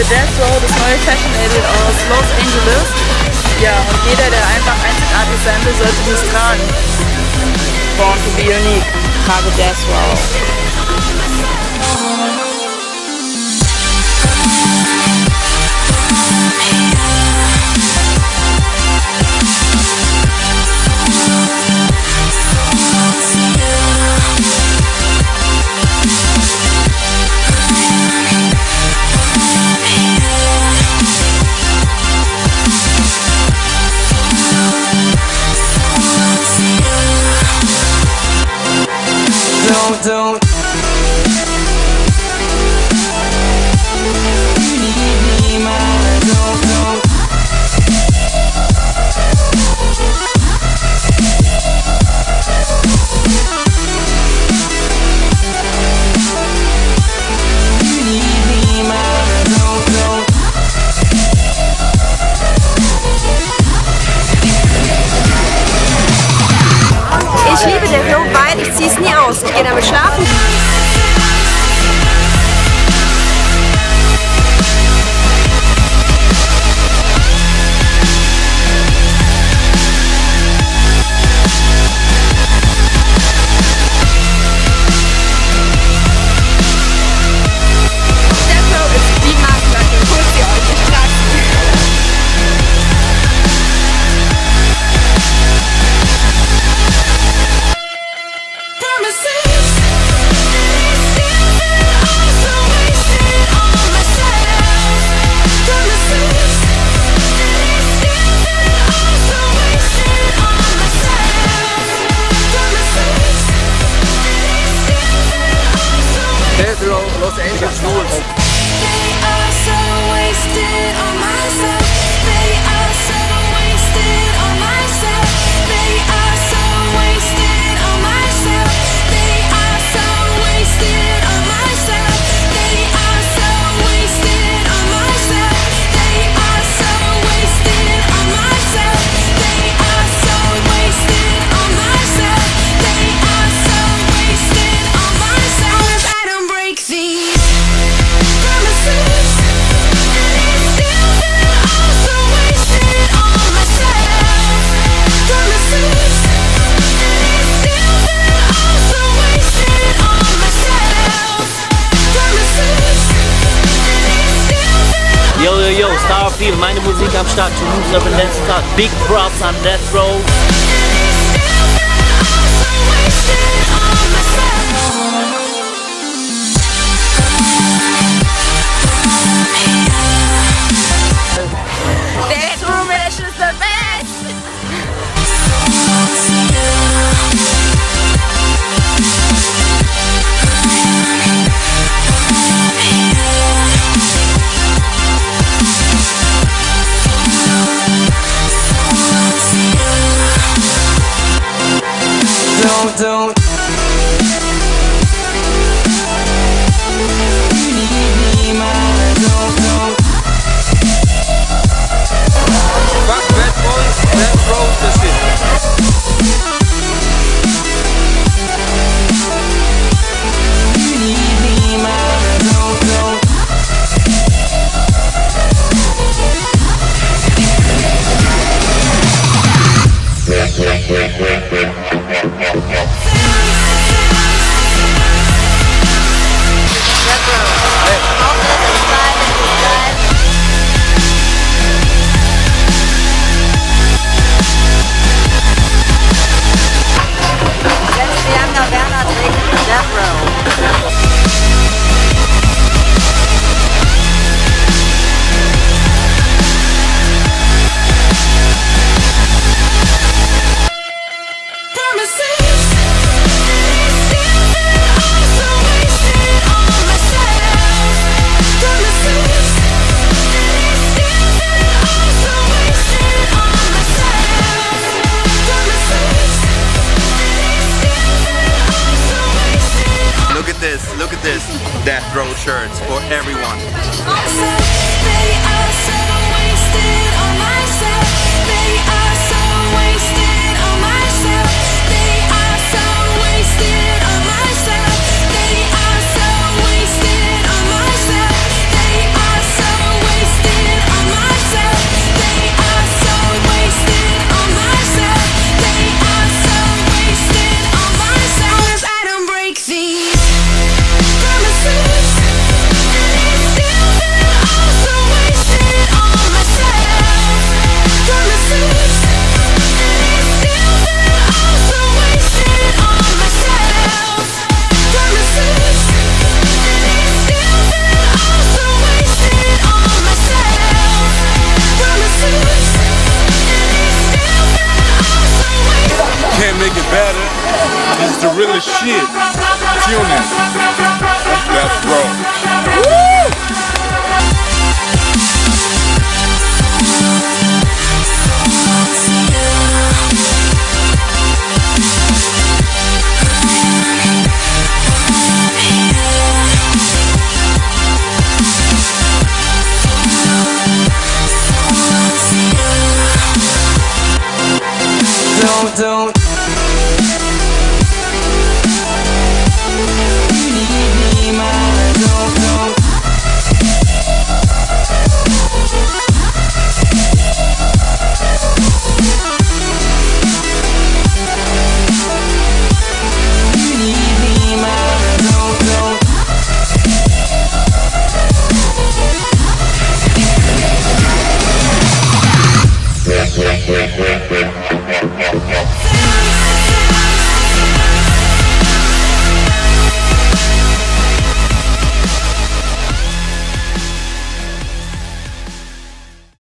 Death Row, das neue Fashion-Label aus Los Angeles. Ja, und jeder, der einfach einzigartig sein will, sollte dies tragen. Born to be unique. Trage Death Row. Don't Ich liebe den Look, weil ich ziehe es nie aus. Ich gehe damit schlafen. Death Row ist die Markenlacke. Holt sie euch, ich trage sie. Death Row, Los Angeles Rules. Yo, yo, yo, Star Feel, meine Musik am Start, to Moves Urban Dance Start. Big props an Death Row. Death Row Mission is the best! Don't Fuck Death Row, Death Row ist das Shit. don't realest shit. Tuning. Let's roll. Woo! Don't Wait.